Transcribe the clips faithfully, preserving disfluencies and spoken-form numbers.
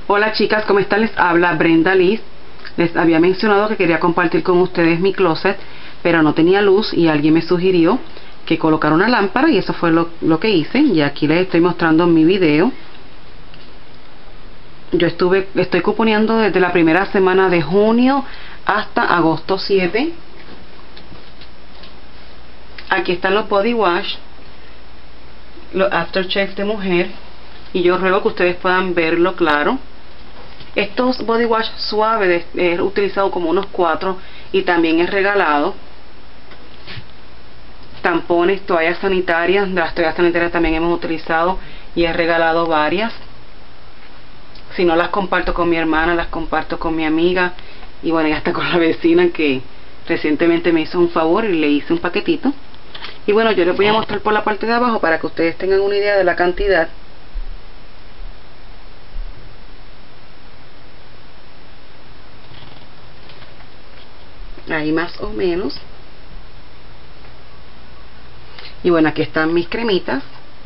Hola chicas, ¿cómo están? Les habla Brenda Liz. Les había mencionado que quería compartir con ustedes mi closet, pero no tenía luz y alguien me sugirió que colocara una lámpara y eso fue lo, lo que hice. Y aquí les estoy mostrando mi video. Yo estuve, estoy cuponeando desde la primera semana de junio hasta agosto siete. Aquí están los body wash, los aftershaves de mujer, y yo ruego que ustedes puedan verlo claro. Estos body wash suaves he utilizado como unos cuatro y también he regalado. Tampones, toallas sanitarias, de las toallas sanitarias también hemos utilizado y he regalado varias. Si no las comparto con mi hermana, las comparto con mi amiga y bueno, y hasta con la vecina que recientemente me hizo un favor y le hice un paquetito. Y bueno, yo les voy a mostrar por la parte de abajo para que ustedes tengan una idea de la cantidad. Ahí más o menos. Y bueno, aquí están mis cremitas,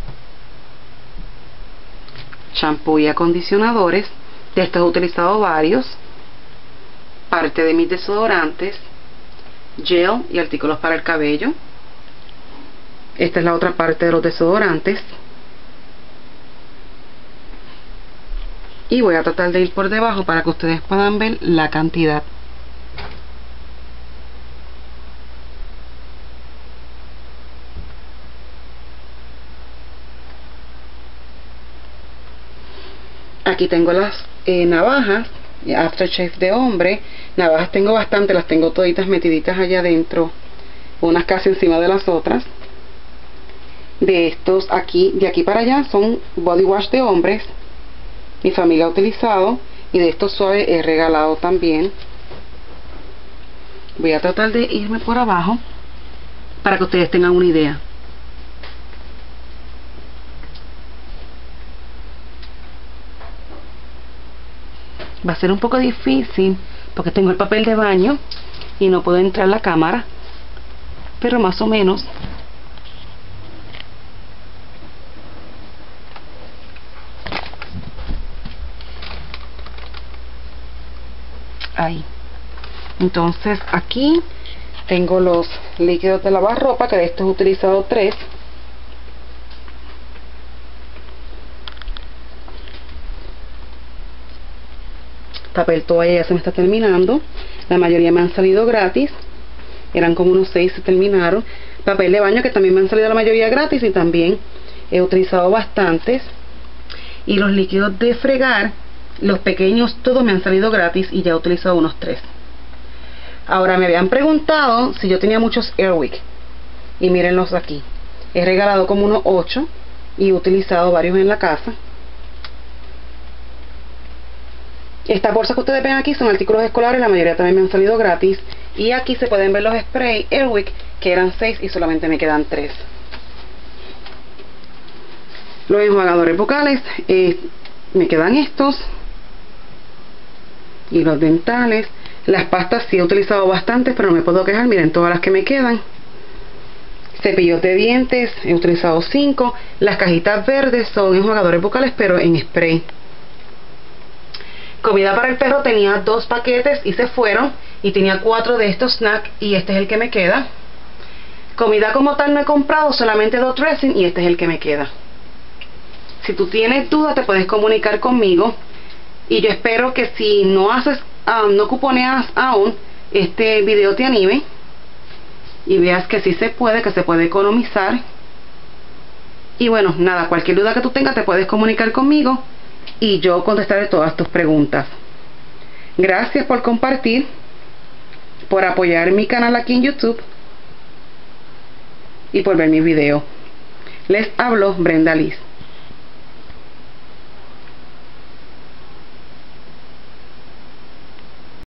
champú y acondicionadores. De estos he utilizado varios. Parte de mis desodorantes, gel y artículos para el cabello. Esta es la otra parte de los desodorantes. Y voy a tratar de ir por debajo para que ustedes puedan ver la cantidad. Aquí tengo las eh, navajas aftershave de hombre. Navajas tengo bastante, las tengo toditas metiditas allá adentro, unas casi encima de las otras. De estos aquí, de aquí para allá, son body wash de hombres, mi familia ha utilizado, y de estos suaves he regalado también. Voy a tratar de irme por abajo para que ustedes tengan una idea. Va a ser un poco difícil porque tengo el papel de baño y no puedo entrar la cámara, pero más o menos. Ahí. Entonces aquí tengo los líquidos de lavar ropa, que de estos he utilizado tres. Papel toalla ya se me está terminando, la mayoría me han salido gratis, eran como unos seis, se terminaron. Papel de baño, que también me han salido la mayoría gratis y también he utilizado bastantes. Y los líquidos de fregar, los pequeños, todos me han salido gratis y ya he utilizado unos tres. Ahora me habían preguntado si yo tenía muchos Airwick y mírenlos aquí. He regalado como unos ocho y he utilizado varios en la casa. Estas bolsas que ustedes ven aquí son artículos escolares, la mayoría también me han salido gratis. Y aquí se pueden ver los sprays Airwick, que eran seis y solamente me quedan tres. Los enjuagadores bucales, eh, me quedan estos. Y los dentales. Las pastas sí he utilizado bastantes, pero no me puedo quejar, miren todas las que me quedan. Cepillos de dientes, he utilizado cinco. Las cajitas verdes son enjuagadores bucales, pero en spray. Comida para el perro, tenía dos paquetes y se fueron, y tenía cuatro de estos snacks y este es el que me queda. Comida como tal no he comprado, solamente dos dressing y este es el que me queda. Si tú tienes dudas te puedes comunicar conmigo y yo espero que si no haces, um, no cuponeas aún, este video te anime y veas que sí se puede, que se puede economizar. Y bueno, nada, cualquier duda que tú tengas te puedes comunicar conmigo y yo contestaré todas tus preguntas. Gracias por compartir, por apoyar mi canal aquí en YouTube y por ver mis videos. Les hablo Brenda Liz.